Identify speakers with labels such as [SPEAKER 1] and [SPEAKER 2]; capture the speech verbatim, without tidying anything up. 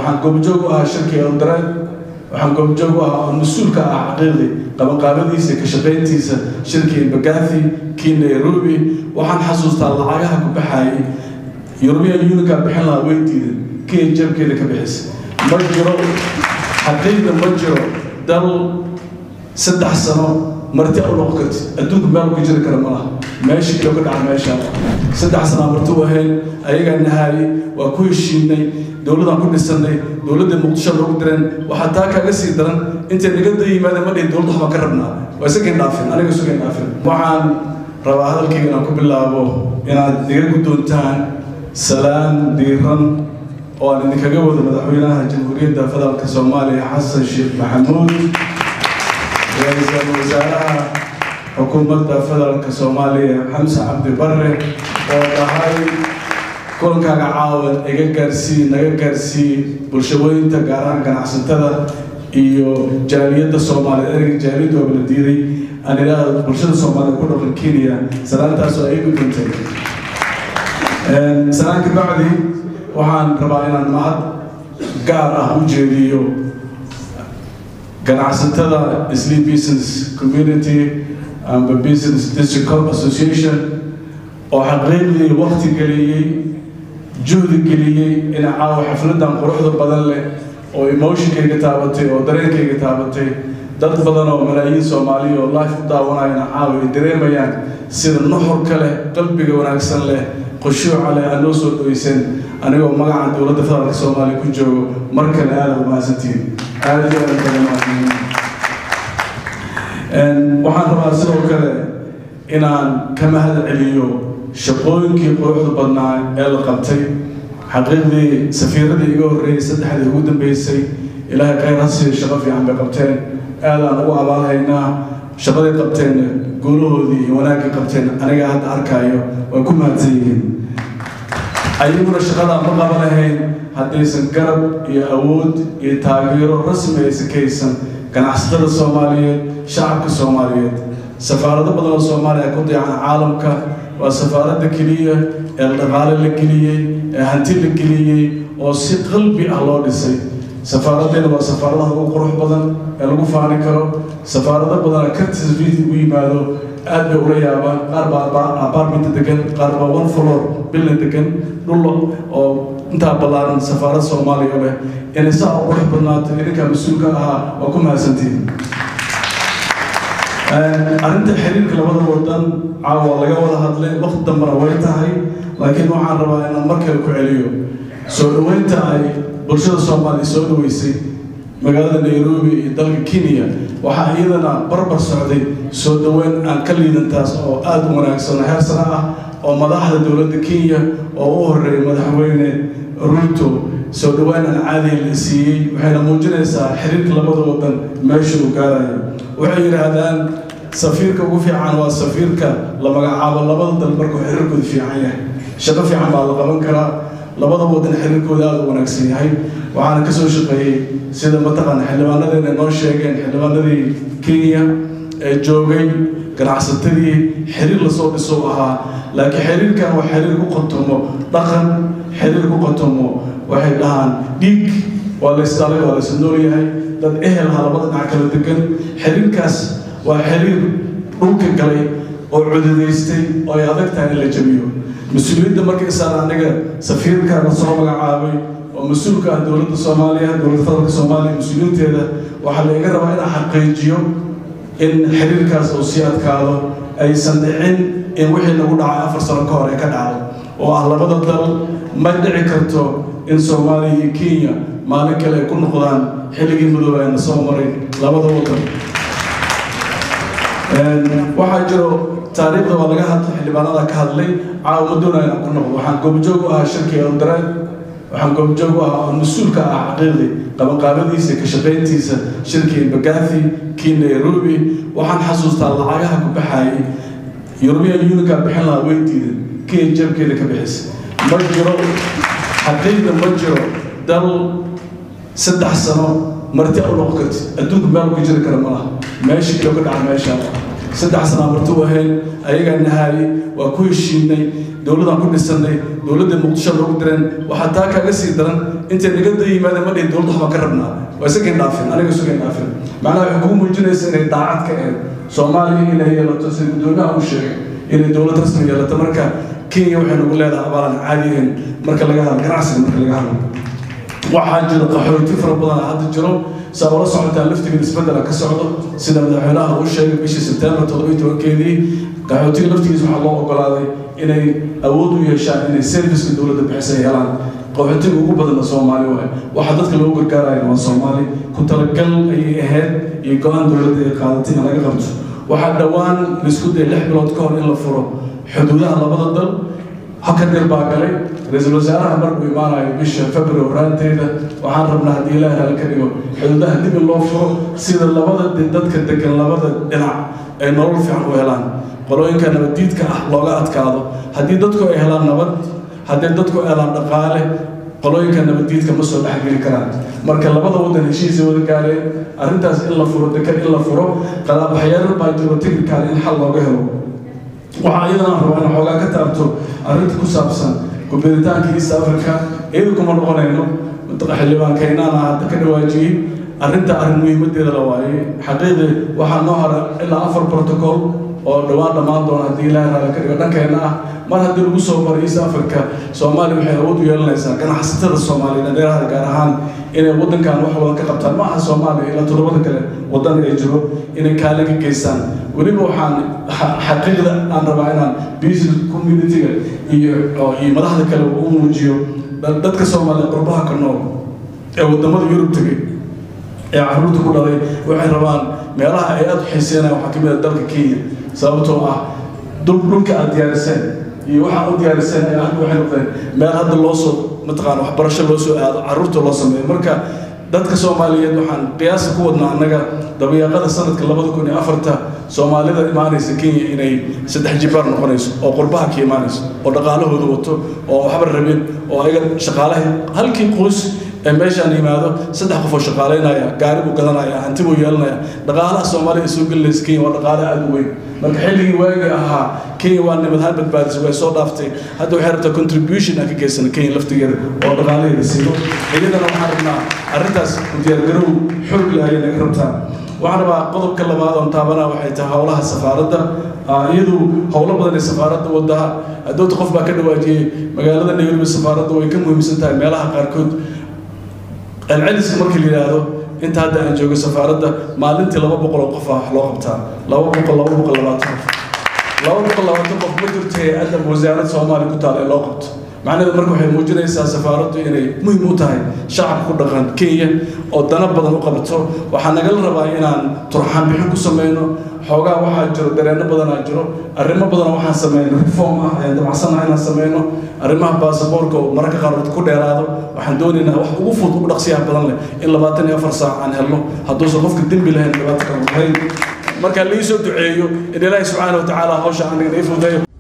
[SPEAKER 1] waxaan goobjoog u ahaa shirkii Eldoret waxaan goobjoog u ahaa mas'uulka ah xaqiiqdii qabanqaabadiisa ka shaqayntiisa shirkii Mbagathi kii Nairobi waxaan xasuustaa lacagaha ku baxay European Union ka bixin lahaa weydiidan kii jabkeeda ka bixisay ma jiro xaqiiqda ma jiro dal saddex sano marti u noqotay adduunka meel ku jiri kara malaha meeshii kale ka dhacay meesha saddex sano marti u ahayn ayaga nahaay waa ku heshiinay dawladda ku dhisanay dawladda muqdisho lagu diran waxa taa kaga sii daran inta naga daymaada ma dhig dawladda waxba ka rabnaa waa isaga dhaafin aniga isaga dhaafin waxaan rabaa hadalkayga inaan ku bilaabo inaad diga guddoontaan salaam diiran oo aan idinkaga wado madaxweynaha jamhuuriyadda federaalka Soomaaliya Xasan Sheekh Maxamuud رئيس الوزراء حكومة فدرالك الصومالية حمزة عبد البر وهاي كل كان عاون إيجا كرسي نجا كرسي برشوين تجاران كان عشان تدا إيو جالية الصومالية إيجا جالية وبلديري أنا لا برشة الصومالية كله في كينيا سلام تاسو أيكو كنتي سلام كبعدي وحن ربعنا المعد قار أهم جريو ganacsatada Isli Business Community and the Business District Association oo xaqiiqdii waqti galiyay juhdi galiyay in caawa xafladan quruxda badan leh oo emotionkayga taabatay oo dareenkayga taabatay dad badan oo malaayiin Soomaali oo live u daawanayna caawa dareemayaan sida nuxurka leh qalbiga wanaagsan leh khushuuc leh anoo soo dhawaysan anigoo magaca dawladda federaalka Soomaaliya ku joogo markale aad u mahadsantiin aad iyo aad waxaan rabaa sidoo kale inaan ka mahad celiyo shaqooyinkii quruxda badnaa ee la qabtay xaqiiqdii safiiradii iga horreeyay saddexdii ugu dambeysay ilaahay khayr ha siiyo shaqo fiican bay qabteen aad aan ugu abaalhaynaa shaqadii qabteen guulahoodii iyo wanaaggii qabteen aniga hadda arkaayo way ku mahadsan yihiin ayaguna shaqada ma qaban lahayn haddaysan garab iyo awood iyo taageero rasmi aysan ka haysan ganacsatada Soomaaliyeed shacabka Soomaaliyeed safaarado badan oo Soomaaliya ku diyacan caalamka waa safaarada kaliya ee dhaqaale la geliyay ee hanti la geliyay oo si qalbi ah loo dhisay safaaradeena waa safaaradaha ugu qurux badan ee lagu faani karo safaarado badan ka tasbiid u yimaado aad bay ula yaabaan qaar baa apartment degan qaar baa one floor building degan dhul oo inta balaaran safaarada Soomaaliya leh inay saa u qurux badnaato idinka mas'uulka ahaa oo ku mahadsantiin arinta xiriirka labada wadan caawa laga wada hadlay waqti dambana way tahay laakiin waxaan rabaa inaan markale ku celiyo soo dhaweynta ay bulshada Soomaaliya soo dhaweysay magaalada Nairobi iyo dalka Kenya waxa iyadana barbar socday soo dhaweyn aan ka liidantaas oo aad u wanaagsan heer sare ah oo madaxda dawladda Kenya oo u horeeyay madaxweyne Ruto soo dhaweyn aan caadi la siiyay waxayna muujinaysaa xiriirka labada wadan meesha uu gaarayo waxay yiraahdaan safiirka ugu fiican waa safiirka la magacaabo labada dal markuu xiriirkooda fiican yahay shaqo fiican baa la qaban karaa labada wadan xiriirkooda aad u wanaagsan yahay waxaan ka soo shaqeeyay sida mataqaan xildhibaanadeena noo sheegeen xildhibaanadii Kenya ee joogay ganacsatadii xiriir la soo dhiso ahaa laakiin xiriirkan waa xiriir ku qotoomo dhaqan xiriir ku qotoomo waxay dhahaan dhiig waa la isdalay waa la isnool yahay dad ehel halabada dhinac kala degan xiriirkaas waa xiriir dhulka galay oo cududaystay oo ay adag tahay in la jabiyo مسؤولية مركز سارانية سفير كان صوب عابي ومسؤول كان دولة الصومالية دولة الفضل الصومالي مسؤولية هذا وحلا يقرب هنا حقيقيو إن حرير كاس أوسيات كارو أي سندعين إن وحنا نقول على أفر سرقارة كدعو وعلى بدر دل مدعي كرتو إن صومالي كينيا مالك لا يكون قرآن حلقي مدوبة إن صومالي لا بدر وطن وحجرو تاريخ ده ولا جهات اللي بنانا كهذلي عاودونا كنا وحنقوم جوجها شركة أندرا وحنقوم جوجها المسؤول كعقيدي قبل قابلتي كشبيتي شركة بقاثي كين نيروبي وحنحسوس طلعها كبحاي يوروبيا يونيكا بحلا ويتي كين جاب كده كبحس مجرو حقيقة مجرو دل سدح سنة مرتين أو وقت أدوك بالك يجري كرمله ماشي كده كده على ماشي saddex sano martuu ahayn ayaga nahaayay waa ku heshiinay dawladdan ku dhisannay dawladda muqdisho loogu direen waxaa taa kaaga sii daran intay nagada yimaadeen ma dhihin dawladda waxbaan ka rabnaa waa isagay dhaafin aniga isagay dhaafin macnaha waxay kuu muujinaysa inay daacad ka ahayd soomaaliya inay yeelato sida guddoomiyaha uu sheegay inay dawlad rasmi yeelato marka kenya waxay nagu leedahay abaalan caadiyayn marka laga hadlo ganacsiga marka laga hadlo waxaa jira qaxooti fara badan hadda jiro saa ula socotaan laftigeeda isbeddela ka socdo sida madaxweynaha uu sheegay bishii sebtembar toddoba iyo tobankeedii qaxootiga laftigiisa waxaa loo ogolaaday inay awood u yeeshaan inay serviceka dowladda bixisa helaan qaxootiga ugu badanna soomaali waaye waxaa dadka loo gargaaraya waa soomaali ku talagal ayay ahayd iyo go-aan dowladda ay qaadatay in laga qabto waxaa dhowaan laisku dayay lix bilood ka hor in la furo xuduudaha labada dal haka dir baa galay ra-iisul wasaaraha markuu imaanayo bisha february horaanteeda waxaan rabnaa haddii ilaahi hal ka dhigo xuduudaha dib in loo furo sida labada dadka degan labada dhinac ay nolol fiican u helaan qolooyinka nabadiidka ah looga adkaado haddii dadku ay helaan nabad haddii dadku ay helaan dhaqaale qolooyinka nabadiidka ma soo dhexgeli karaan marka labada waddan heshiisay wada gaareen arrintaas in la furo dekan in la furo qalaabaxyaarar baa jiro technical in xal looga helo waxaa iyadana rabaa in xoogaa ka taabto arrinta ku saabsan gobiritaanka east africa iyada kuma noqonayno xildhibaan kaynaana hadda ka dhawaajiyey arrinta arrin muhiimadeeda la waayey xaqiiqi waxaa noo hara ilaa afar protocol oo dhawaan dhammaan doona haddii ilaahi raali ka dhigo dhankeenna ah mar haddii lagu soo maro east africa soomaaliya waxay awood u yeelanaysaa ganacsatada soomaaliya dheeraha gaar ahaan inay waddankan wax wada ka qabtaan ma aha soomaaliya ilaa toddobada kale waddan ay jiro inay kaalin ka geystaan weliba waxaan xaqiiqda aan rabaa inaan business community-ga iyo iyo madaxda kale u muujiyo dadka soomaaliya qurbaha ka nool ee waddamada yurub tegay ee carruurta ku dhalay waxay rabaan meelaha ay aad u xiiseynayaan waxaa ka mid ah dalka kenya sababtoo ah dhulka aad diyaariseen iyo waxaa u diyaariseen ayaa hadda waxay noqdeen meel hadda loo soo mataqaana waxbarasho loo soo aado carruurta loo sameeyo marka dadka soomaaliyeed waxaan qiyaasa ku wadnaa annaga dabayaaqada sanadka labada kun iyo afarta soomaalida imaanaysa kenya inay saddex jibaar noqonayso oo qurbaha ka imaanayso oo dhaqaalahooda wato oo waxba rabin oo ayaga shaqaalaha halkii qoys ee meeshaan yimaado saddex qof oo shaqaalaynaya gaari buu gadanaya hanti buu yeelanaya dhaqaalaha soomaaliya soo gelinaysa kenya waa dhaqaale aad u weyn marka xilligii waagii ahaa kenya waa nabadhaan badbaadisay way soo dhaaftay hadda waxay rabtaa contribution aan ka geysana kenya laftigeeda oo dhaqaalaheeda siido iyadana waxaan rabnaa arrintaas diyaargarow xoog leh ayay naga rabtaa waxaan rabaa qodobka labaad oon taabanaa waxay tahay howlaha safaaradda iyadu howlo badan ee safaaradda wadaa adoonta qof baa ka dhawaajiyey magaalada nairobi safaaradda way ka muhiimsan tahay meelaha qaarkood العلس مركي اللي هذا أنت هذا أن جوج سفارة ما أنت لو بقول قفا لو قبتها لو بقول لو بقول لو لو بقول لو تقف مدرت أدب وزارة سومالي كنت على لو قبت معناه مركو حي موجودة إنسان سفارته يعني مهم متاعي شعب كل رغم كيا أو دنا بدن وقبته وحنقل ربعنا تروحان بيحكوا سمينه حوجا واحد جرو درينا بدن أجرو الرمى بدن واحد سمينه فوما يعني معصنا هنا سمينه الرمى باسبوركو مركا قررت كل هذا وحندوننا وفوت ونقصيها بدن له إلا باتني فرصة عن هلو هدوس الخوف الدم بلهن باتكلم هاي مركا اللي يسوي دعيه إن الله سبحانه وتعالى هوش عن يفوت